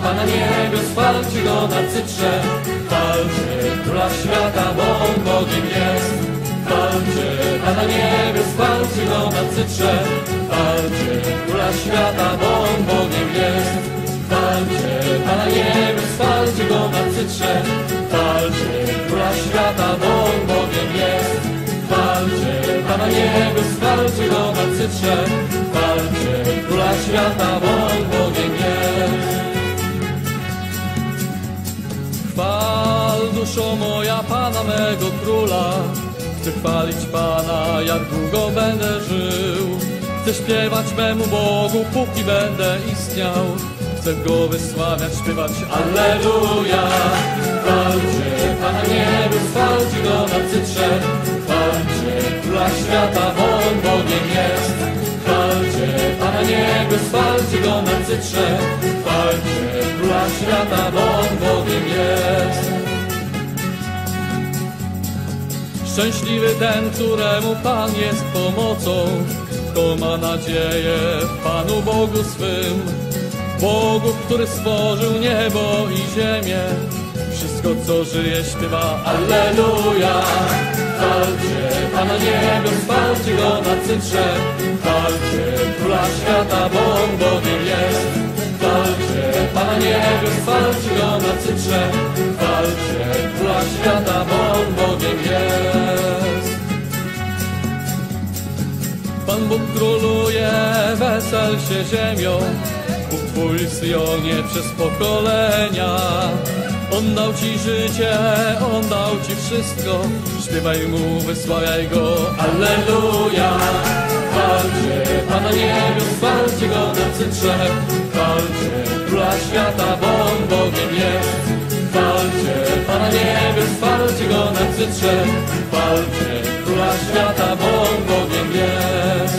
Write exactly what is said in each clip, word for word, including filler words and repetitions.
Pana niebios, chwalcie Go na cytrze. Chwalcie Króla Świata, bo On Bogiem jest. Chwalcie Pana niebios, chwalcie Go na cytrze. Chwalcie Króla Świata, bo On Bogiem jest. Chwalcie Pana niebios, chwalcie Go na cytrze. Chwalcie Króla Świata, bo On Bogiem jest. Chwalcie Pana niebios, chwalcie Go na cytrze. Chwalcie Króla Świata, bo On Bogiem jest. Chwal, duszo moja, Pana mego Króla. Chcę chwalić Pana, jak długo będę żył. Chcę śpiewać memu Bogu, póki będę istniał. Chcę Go wysławiać, śpiewać Alleluja. Chwalcie Pana niebios, chwalcie Go na cytrze. Chwalcie Króla Świata, bo On Bogiem jest. Chwalcie Pana niebios, chwalcie Go na cytrze. Chwalcie Króla Świata, bo On Bogiem jest. Szczęśliwy ten, któremu Pan jest pomocą, kto ma nadzieję w Panu Bogu swym. Bogu, który stworzył niebo i ziemię. Wszystko, co żyje, śpiewa Alleluja. Chwalcie Pana niebios, chwalcie Go na cytrze. Chwalcie Króla Świata, bo On Bogiem jest. Chwalcie Pana niebios, chwalcie Go na cytrze. Chwalcie Króla Świata, bo On Bogiem jest. Pan Bóg króluje, wesel się ziemią. Bóg Twój w Syjonie przez pokolenia. On dał Ci życie, On dał Ci wszystko. Śpiewaj Mu, wysławiaj Go, Alleluja. Chwalcie Pana niebios, chwalcie Go na cytrze. Chwalcie Króla Świata, bo On Bogiem jest. Chwalcie Pana niebios, chwalcie Go na cytrze. Chwalcie Króla Świata, bo On Bogiem jest.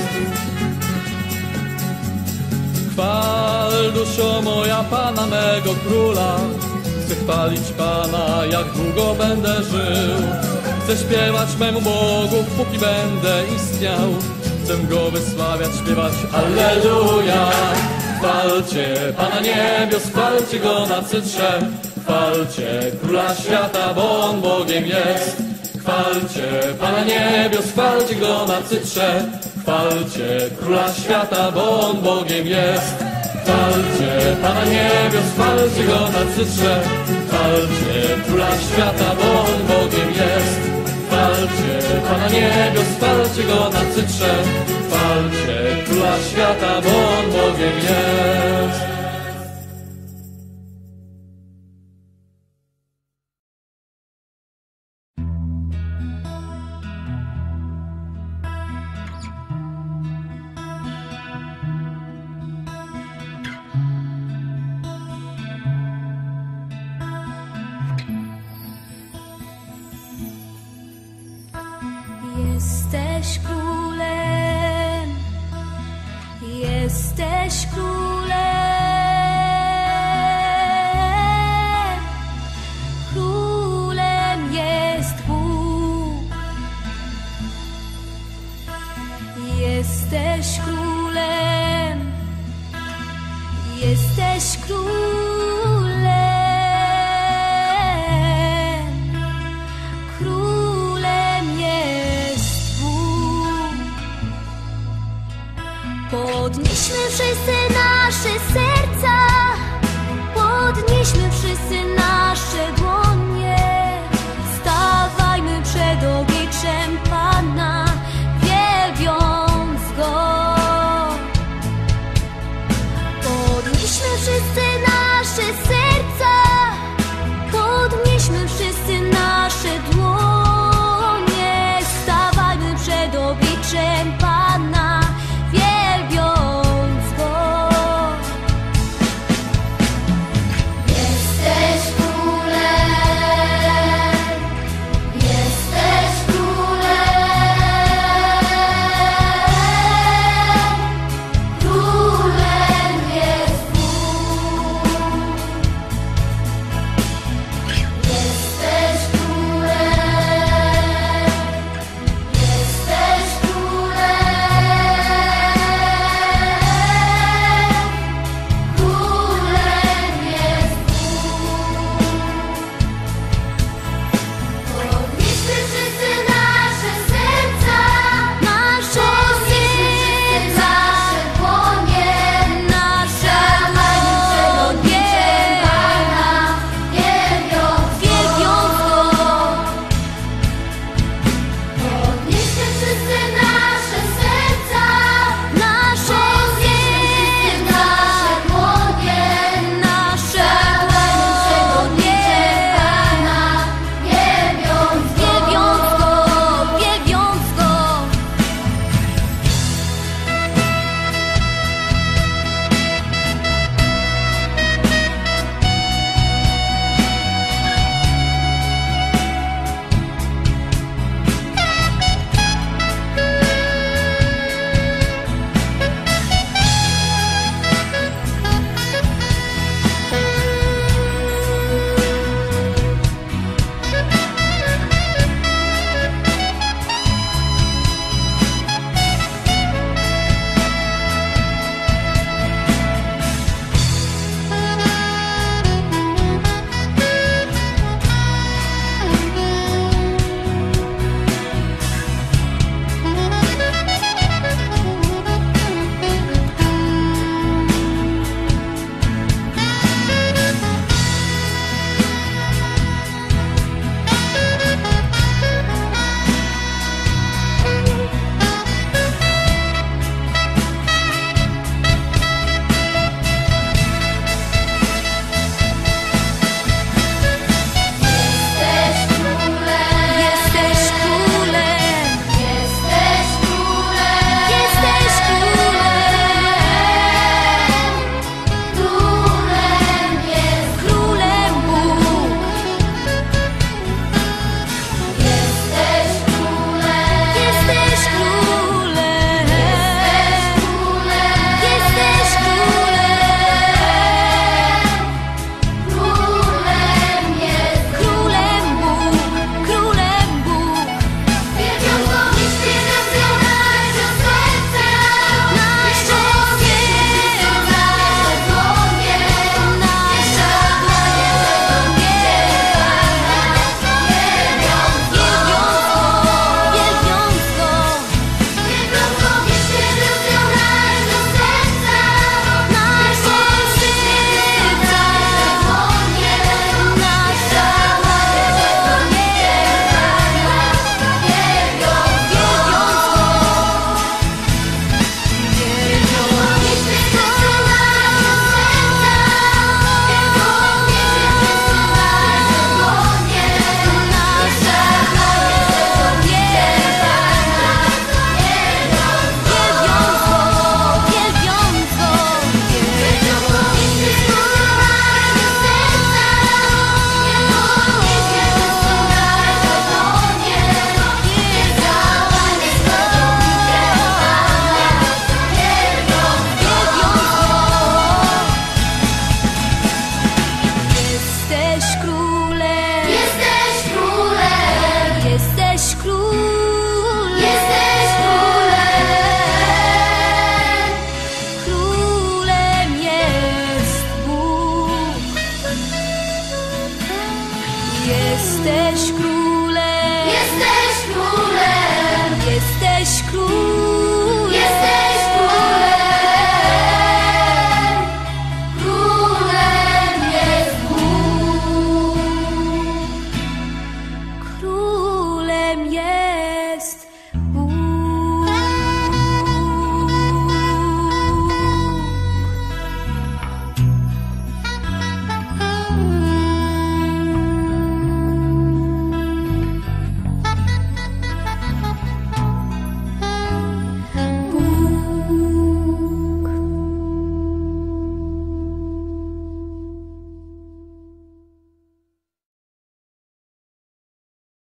Chwal, duszo moja, Pana mego Króla. Chcę chwalić Pana, jak długo będę żył. Chcę śpiewać memu Bogu, póki będę istniał. Chcę Go wysławiać, śpiewać Alleluja. Chwalcie Pana niebios, chwalcie Go na cytrze. Chwalcie Króla Świata, bo On Bogiem jest. Chwalcie Pana niebios, chwalcie Go na cytrze. Chwalcie Króla Świata, bo On Bogiem jest. Chwalcie Pana niebios, chwalcie Go na cytrze. Chwalcie Króla Świata, bo On Bogiem jest. Chwalcie Pana niebios, chwalcie Go na cytrze. Chwalcie Króla Świata, bo On Bogiem jest. Jesteś królem, jesteś królem, królem jest Bóg. Jesteś królem, jesteś królem.